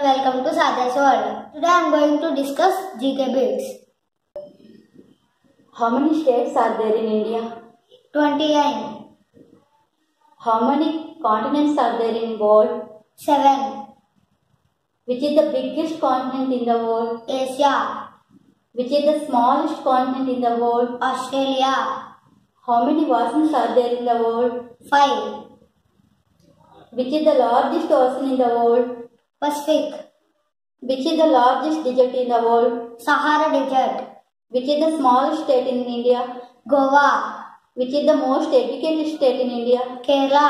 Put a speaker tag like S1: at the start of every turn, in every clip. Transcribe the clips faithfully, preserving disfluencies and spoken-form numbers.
S1: and welcome to Saja's World. Today I am going to discuss G K bits.
S2: How many states are there in India?
S1: twenty-nine.
S2: How many continents are there in the world?
S1: seven.
S2: Which is the biggest continent in the world?
S1: Asia.
S2: Which is the smallest continent in the world?
S1: Australia.
S2: How many oceans are there in the world?
S1: five.
S2: Which is the largest ocean in the world?
S1: Pacific.
S2: Which is the largest desert in the world?
S1: Sahara Desert.
S2: Which is the smallest state in India?
S1: Goa.
S2: Which is the most educated state in India?
S1: Kerala.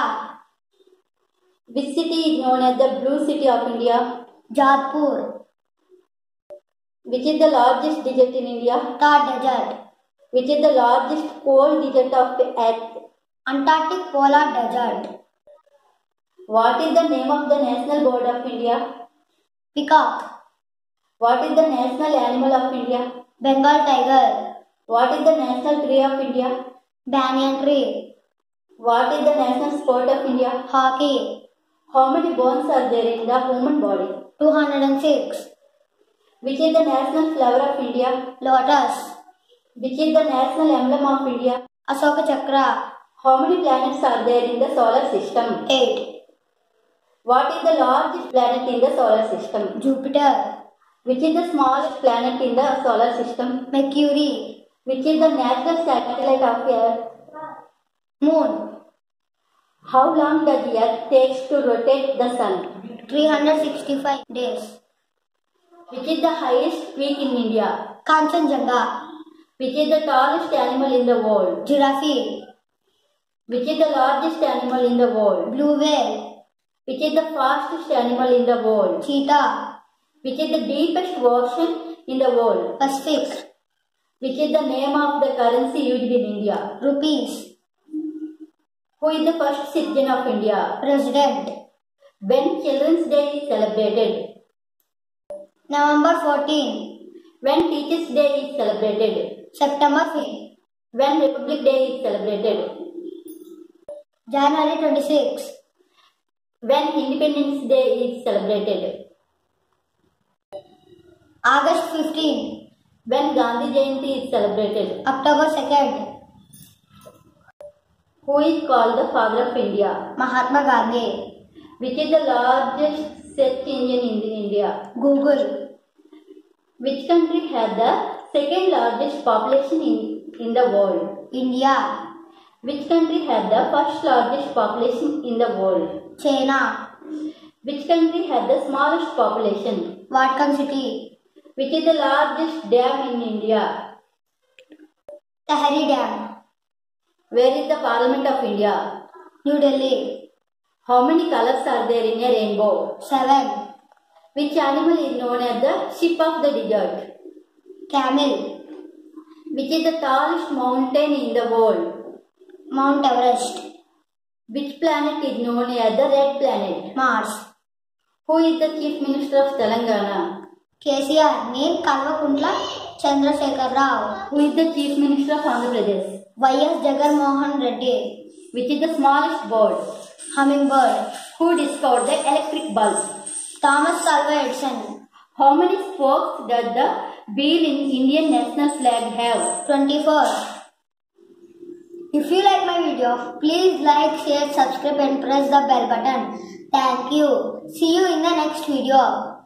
S2: Which city is known as the Blue City of India?
S1: Jodhpur.
S2: Which is the largest desert in India?
S1: Thar Desert.
S2: Which is the largest cold desert of the earth?
S1: Antarctic Polar Desert.
S2: What is the name of the National Bird of India?
S1: Peacock.
S2: What is the national animal of India?
S1: Bengal Tiger.
S2: What is the national tree of India?
S1: Banyan tree.
S2: What is the national sport of India?
S1: Hockey.
S2: How many bones are there in the human body?
S1: two hundred six.
S2: Which is the national flower of India?
S1: Lotus.
S2: Which is the national emblem of India?
S1: Ashoka Chakra.
S2: How many planets are there in the solar system?
S1: eight.
S2: What is the largest planet in the solar system?
S1: Jupiter.
S2: Which is the smallest planet in the solar system?
S1: Mercury.
S2: Which is the natural satellite of Earth?
S1: Moon.
S2: How long does the Earth takes to rotate the Sun?
S1: three hundred sixty-five days.
S2: Which is the highest peak in India?
S1: Kanchenjunga.
S2: Which is the tallest animal in the world?
S1: Giraffe.
S2: Which is the largest animal in the world?
S1: Blue whale.
S2: Which is the fastest animal in the world?
S1: Cheetah.
S2: Which is the deepest ocean in the world?
S1: Pacific.
S2: Which is the name of the currency used in India?
S1: Rupees.
S2: Who is the first citizen of India?
S1: President.
S2: When Children's Day is celebrated?
S1: November fourteenth.
S2: When Teachers' Day is celebrated?
S1: September fifth.
S2: When Republic Day is celebrated?
S1: January twenty-sixth.
S2: When Independence Day is celebrated?
S1: August fifteenth.
S2: When Gandhi Jayanti is celebrated?
S1: October second.
S2: Who is called the father of India?
S1: Mahatma Gandhi.
S2: Which is the largest search engine in India?
S1: Google.
S2: Which country has the second largest population in, in the world?
S1: India.
S2: Which country has the first largest population in the world?
S1: China.
S2: Which country has the smallest population?
S1: Vatican City.
S2: Which is the largest dam in India?
S1: Tehri Dam.
S2: Where is the Parliament of India?
S1: New Delhi.
S2: How many colors are there in a rainbow?
S1: seven.
S2: Which animal is known as the ship of the desert?
S1: Camel.
S2: Which is the tallest mountain in the world?
S1: Mount Everest.
S2: Which planet is known as the red planet?
S1: Mars.
S2: Who is the Chief Minister of Telangana?
S1: K C R. Name Kalvakuntla Chandrasekhar Rao.
S2: Who is the Chief Minister of Andhra Pradesh?
S1: Y S Jagan Mohan Reddy.
S2: Which is the smallest bird?
S1: Hummingbird.
S2: Who discovered the electric bulb?
S1: Thomas Alva Edison.
S2: How many spokes does the wheel in Indian national flag have?
S1: twenty-four. If you like my video, please like, share, subscribe and press the bell button. Thank you. See you in the next video.